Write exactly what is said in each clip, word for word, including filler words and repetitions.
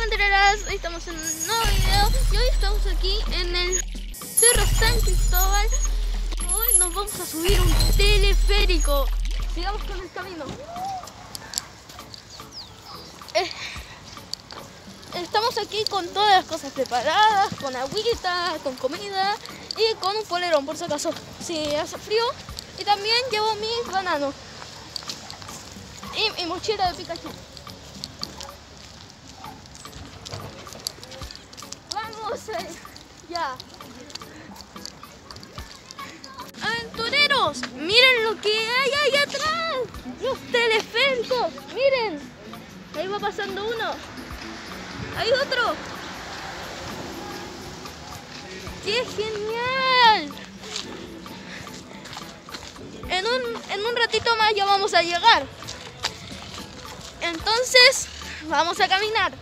aventureras, hoy estamos en un nuevo video y hoy estamos aquí en el Cerro San Cristóbal. Hoy nos vamos a subir un teleférico. Sigamos con el camino. Eh, estamos aquí con todas las cosas preparadas, con agüita, con comida y con un polerón por si acaso si hace frío. Y también llevo mis bananos y mi mochila de Pikachu. Vamos eh, ya. Aventureros, miren lo que hay ahí atrás. Los teleféricos, miren. Ahí va pasando uno. Hay otro. ¡Qué genial! En un, en un ratito más ya vamos a llegar. Entonces, vamos a caminar.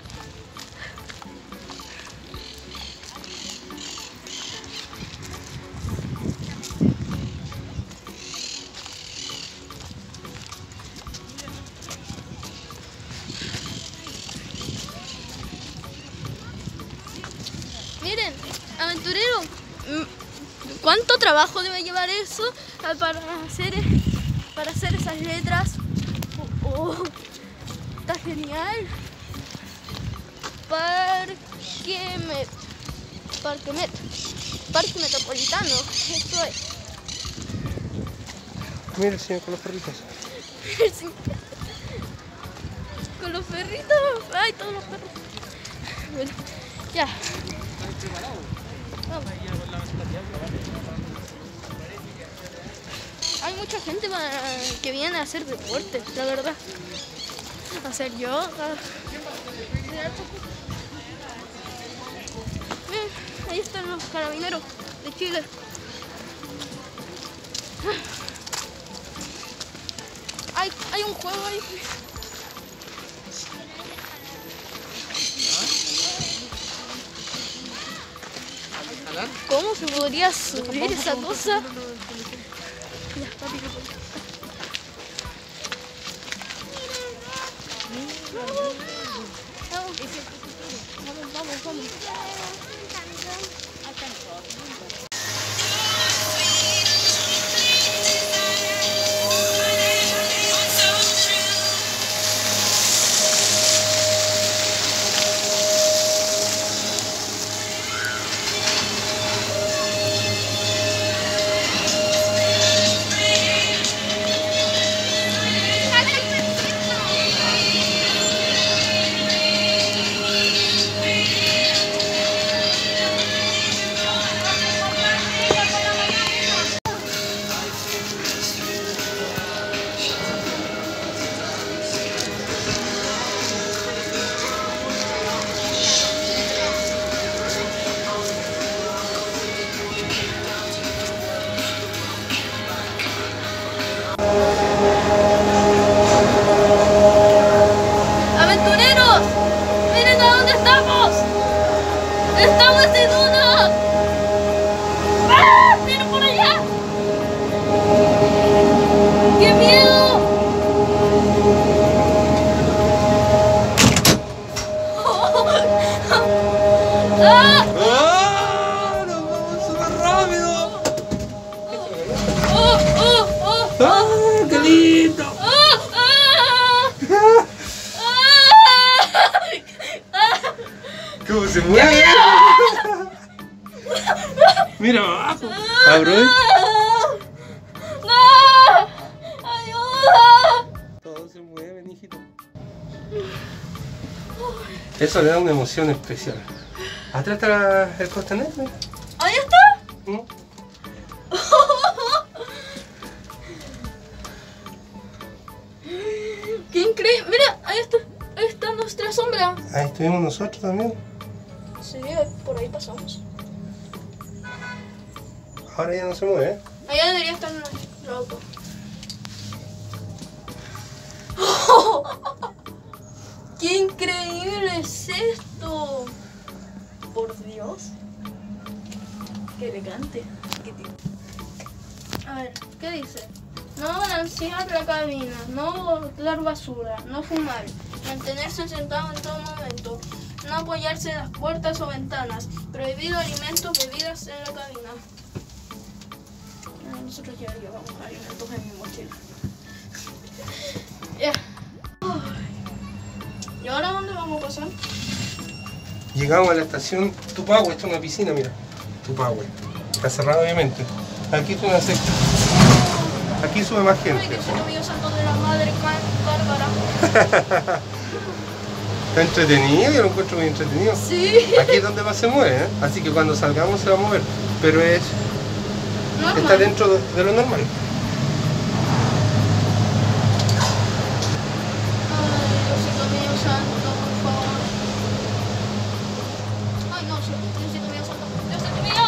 Miren, aventurero, ¿cuánto trabajo debe llevar eso para hacer, para hacer esas letras? Oh, oh, está genial. Parque Met, Parque Met, Parque Metropolitano, esto es. Mira el señor con los perritos. Con los perritos, ay, todos los perros. Bueno, ya. Vamos. Hay mucha gente que viene a hacer deporte, la verdad. A hacer yoga. Miren, ahí están los carabineros de Chile. Hay, hay un juego ahí. ¿Cómo se podría subir esa cosa? Vamos, vamos, vamos. ¡Aventureros! ¡Miren a dónde estamos! ¡Estamos en uno! ¡Ah! ¡Miren por allá! ¡Qué miedo! ¡Ah! ¡Ah! ¡Nos vamos súper rápido! ¡Oh! ¡Oh! ¡Oh! ¡Ah! ¡Qué lindo! ¿Cómo se mueve? Mira abajo. Abro. ¡No! ¡Ayuda! Todos se mueven, hijito. Eso le da una emoción especial. Atrás está el costanero. ¿Ahí está? ¿Mm? ¡Qué increíble! Mira, ahí está, ahí está nuestra sombra. Ahí estuvimos nosotros también. Sí, por ahí pasamos. Ahora ya no se mueve, ¿eh? Allá debería estar nuestro auto. ¡Qué increíble es esto! Por Dios. Qué elegante. Qué tipo. A ver, ¿qué dice? No balancear la cabina, no botar basura, no fumar, mantenerse sentado en todo momento, No apoyarse en las puertas o ventanas. Prohibido alimentos, bebidas en la cabina. Ah, nosotros ya llevamos alimentos en mi mochila. Ya. ¿Y ahora dónde vamos a pasar? Llegamos a la estación Tupahue, esta es una piscina, mira. Tupahue. Está cerrado obviamente. Aquí es una secta. Aquí sube más Ay, gente. Diosito mío, santo de la madre Bárbara. Está entretenido, yo lo encuentro muy entretenido. Sí. Aquí es donde más se mueve, ¿eh? Así que cuando salgamos se va a mover. Pero es Normal. está dentro de, de lo normal. Ay, Diosito mío, santo, por favor. Ay, no, sí, Diosito mío, santo. Diosito mío.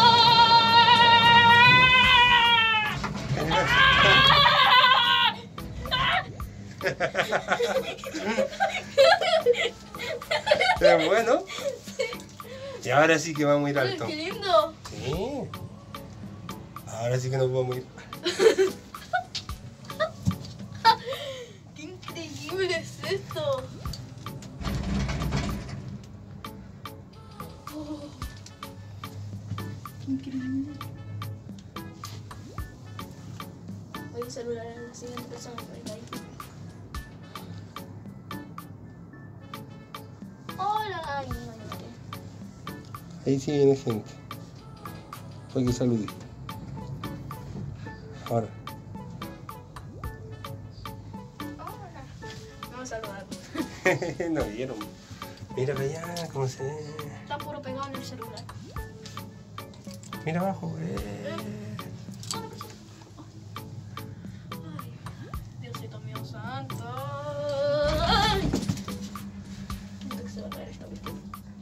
Pero bueno. Y ahora sí que vamos a ir alto. Qué lindo. Sí. Ahora sí que nos vamos a ir. Qué increíble es esto. Oh, qué increíble. Voy a saludar a la siguiente persona por ahí. Hola. Ay, no, no, no. Ahí sí viene gente. Fue que saludé. Ahora. Hola. Vamos a saludar. No vieron. Mira para allá, cómo se ve. Está puro pegado en el celular. Mira abajo. Eh. Ay, Diosito mío santo. Ay. Siento que se va a caer esta cuestión.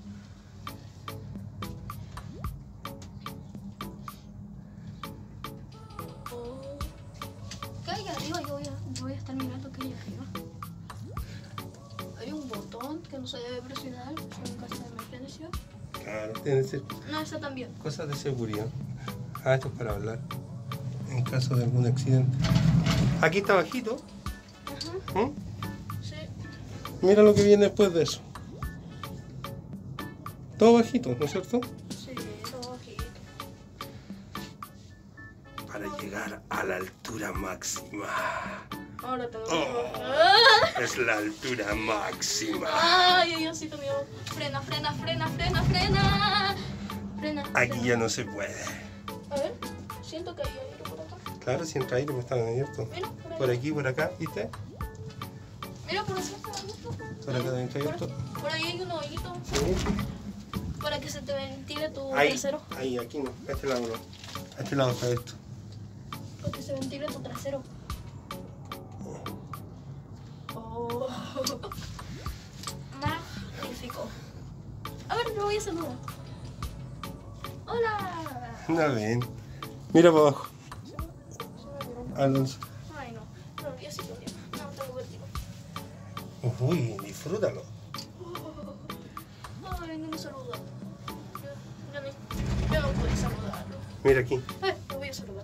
Oh. ¿Qué hay arriba? Yo voy a, yo voy a estar mirando qué hay arriba. Hay un botón que no se debe presionar en caso de emergencia. Claro, tiene que ser No, esa también. cosas de seguridad. Ah, esto es para hablar. En caso de algún accidente. Aquí está bajito. Ajá. ¿Mm? Sí. Mira lo que viene después de eso. Todo bajito, ¿no es cierto? Sí, todo aquí. Para llegar a la altura máxima. Ahora tengo que Oh. bajar. Es la altura máxima. Ay, Diosito mío. Frena, frena, frena, frena, frena. Frena. Aquí frena. ya no se puede. A ver, siento que hay aire por acá. Claro, si entra aire, pues están abiertos. Mira, por, Por ahí. aquí, por acá, ¿viste? Mira, por acá está abierto. Por acá también está abierto. Por, por ahí hay un hoyito Sí. para que se te ventile tu Ahí, trasero. ahí, aquí no. A este lado no. A este lado está esto. Para que se ventile tu trasero. Oh. Magnífico. A ver, lo voy a saludar. Hola. No ven. Mira para abajo. Alonso. Ay, no. No, Diosito mío. No, tengo vértigo. Uy, disfrútalo. Ay, no me saluda. Yo, yo, ni, yo no puedo saludarlo. Mira aquí. Ay, lo voy a saludar.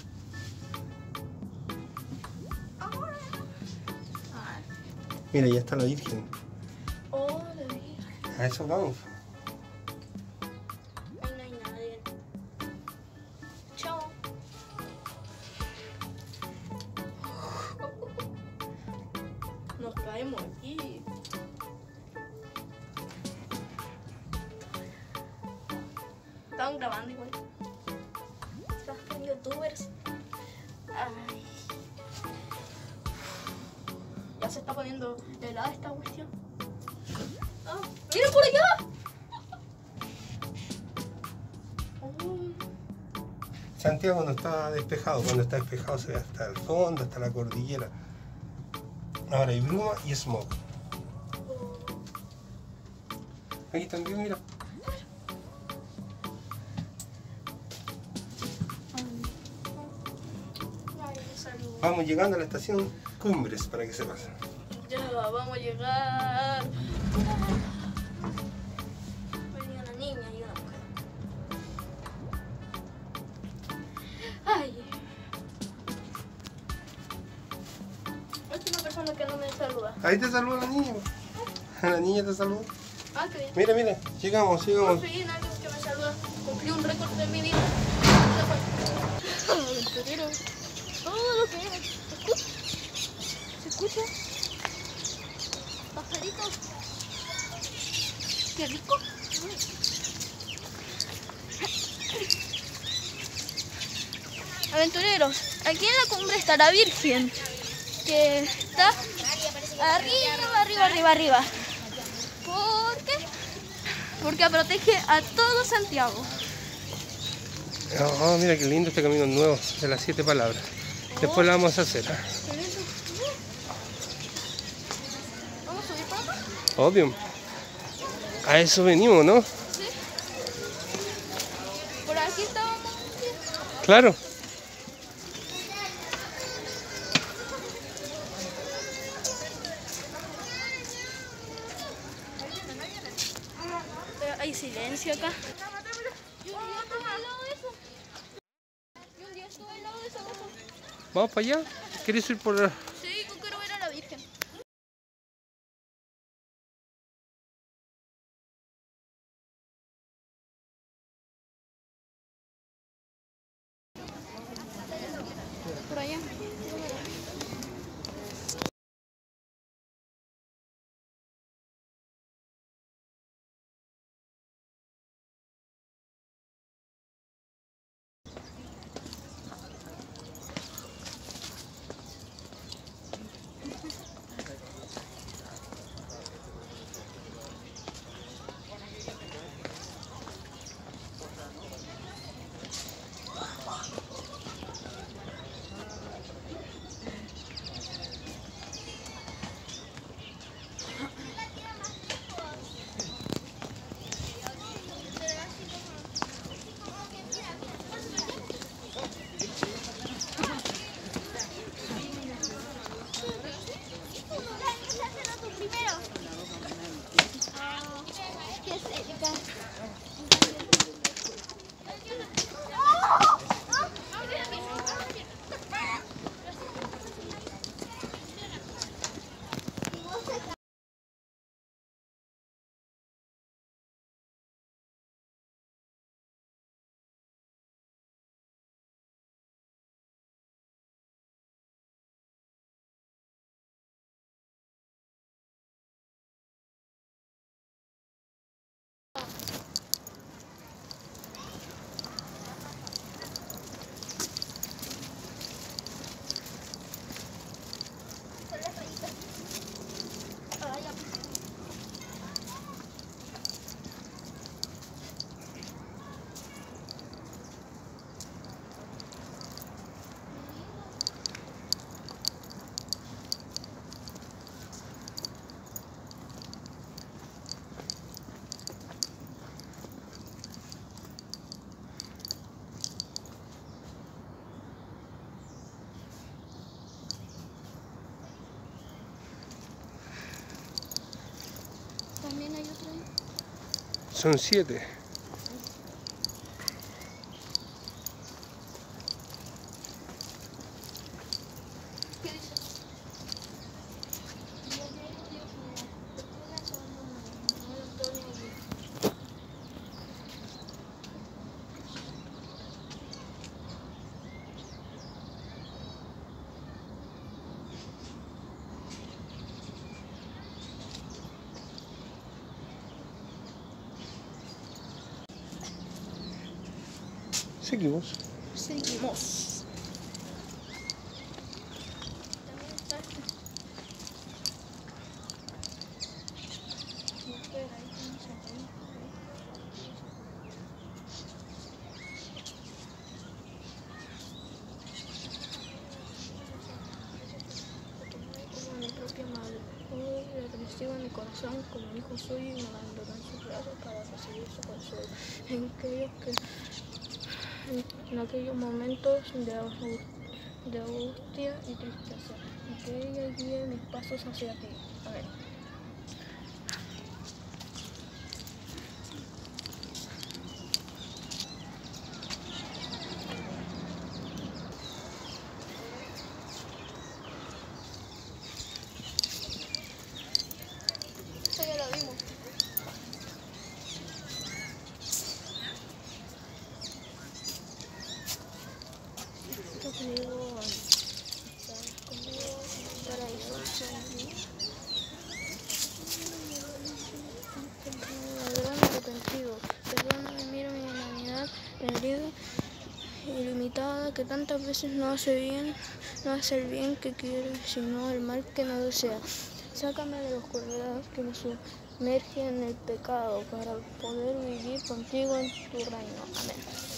Ay. Mira, ya está la Virgen. Oh, la Virgen. A eso vamos. Ahí no hay nadie. Chao. Nos caemos aquí. Estaban grabando igual. Están youtubers. Ay. Ya se está poniendo helada esta cuestión. Ah, ¡mira por allá! Oh. Santiago no está despejado. Cuando está despejado se ve hasta el fondo, hasta la cordillera. Ahora hay bruma y smog. Aquí también, mira. Ay, salud. Vamos llegando a la estación Cumbres para que se pase. Ya vamos a llegar. Venía una niña y una mujer. Ay. Esta es una persona que no me saluda. Ahí te saluda la niña. La niña te saluda. Ah, qué bien. Mira, mira, llegamos, llegamos. Por fin alguien que me saluda. Cumplí un récord de mi vida. Aventurero. Todo lo que era. ¿Se escucha? Pajaritos. Qué rico. Aventureros, aquí en la cumbre está la Virgen, que está arriba, arriba, arriba, arriba. ¿Por qué? Porque protege a todo Santiago. Oh, mira qué lindo este camino nuevo de las siete palabras. Después la vamos a hacer. ¿eh? ¿Vamos a subir por acá? Obvio. A eso venimos, ¿no? Sí. Por aquí estábamos. Claro. Hay silencio acá. Yo un día estuve al lado de eso. Yo un día estuve al lado de esa cosa. Vamos para allá. ¿Quieres ir por...? Sí, yo quiero ver a la Virgen. Por allá. También hay otro ahí. Son siete. ¿Qué dice? Seguimos. Seguimos. También está este. Espera, ahí tenemos otro. Como mi propia madre. Hoy le recibo en mi corazón como un hijo suyo y me abandonó en sus brazos para recibir su consuelo. En aquellos que en aquellos momentos de, de angustia y tristeza, y que ella guíe mis pasos hacia ti. A ver. Esto ya lo vimos. que tantas veces no hace bien, no hace el bien que quiere, sino el mal que no desea. Sácame de la oscuridad que me sumerge en el pecado, para poder vivir contigo en tu reino. Amén.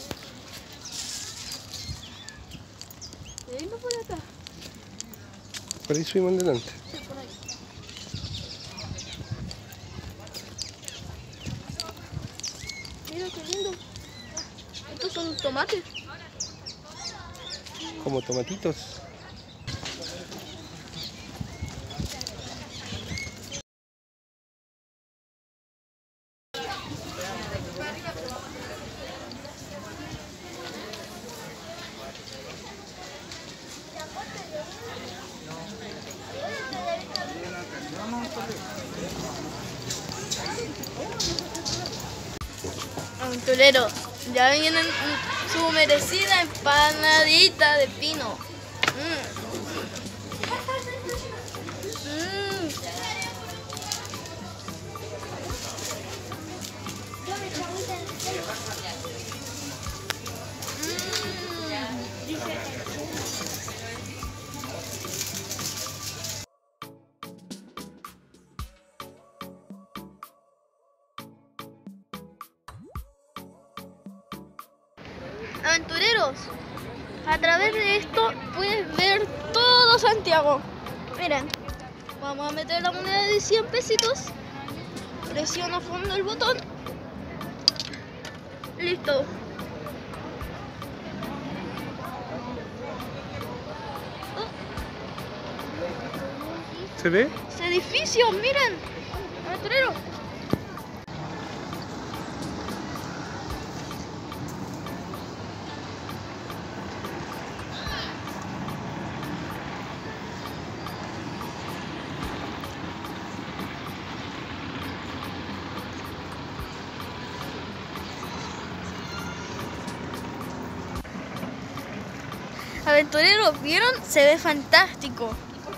¿De irnos por acá? Por ahí subimos adelante. Sí, por ahí. Mira qué lindo. Estos son tomates. Como tomatitos. Aventureros, ya vienen su merecida empanadita de pino. Mm. Mm. Aventureros, a través de esto puedes ver todo Santiago. Miren, vamos a meter la moneda de cien pesitos. Presiona a fondo el botón. Listo. ¿Se ve? Ese edificio, miren. Aventureros. Aventureros, ¿vieron? Se ve fantástico.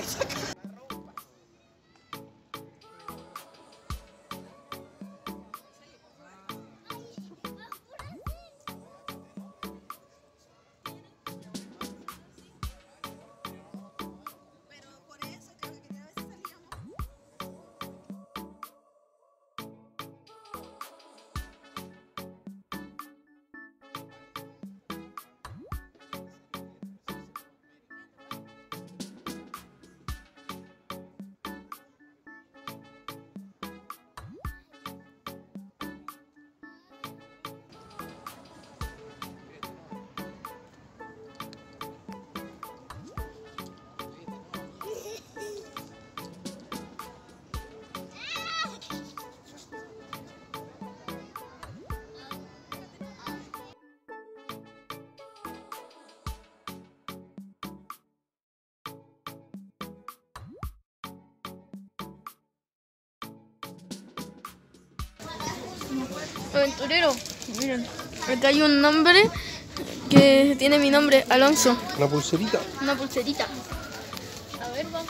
Aventurero, miren, acá hay un nombre que tiene mi nombre, Alonso. Una pulserita. Una pulserita. A ver, vamos.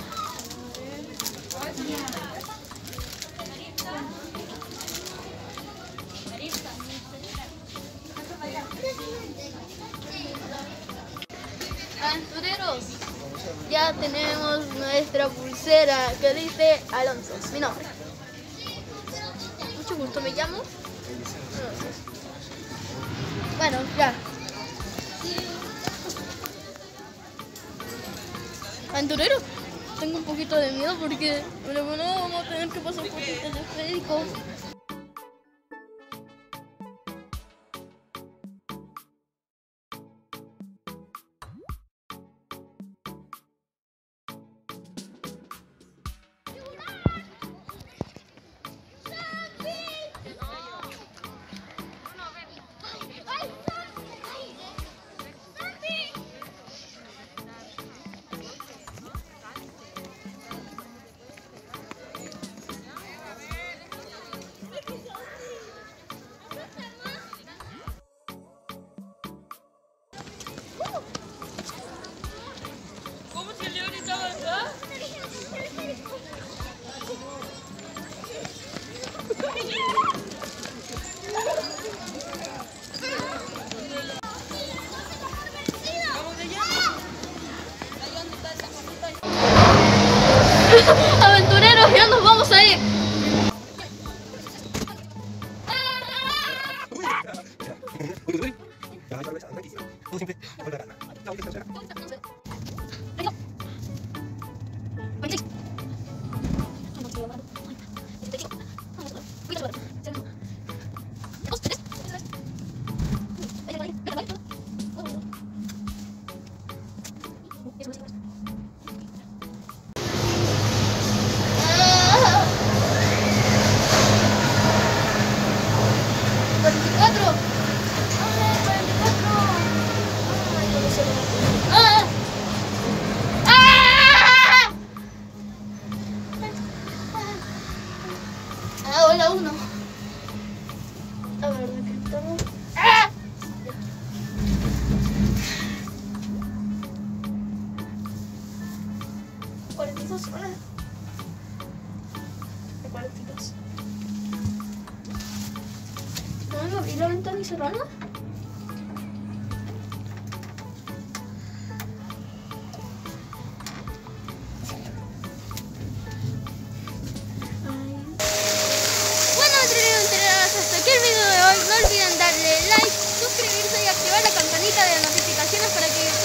Aventureros, ya tenemos nuestra pulsera que dice Alonso, mi nombre. Mucho gusto, me llamo. Bueno, ya. Aventurero, tengo un poquito de miedo porque luego no vamos a tener que pasar por el teleférico. cuarenta y dos horas. cuarenta y dos. ¿No me abrí la ventana y cerrarla? Bueno, entrenadas, hasta aquí el video de hoy. No olviden darle like, suscribirse y activar la campanita de notificaciones para que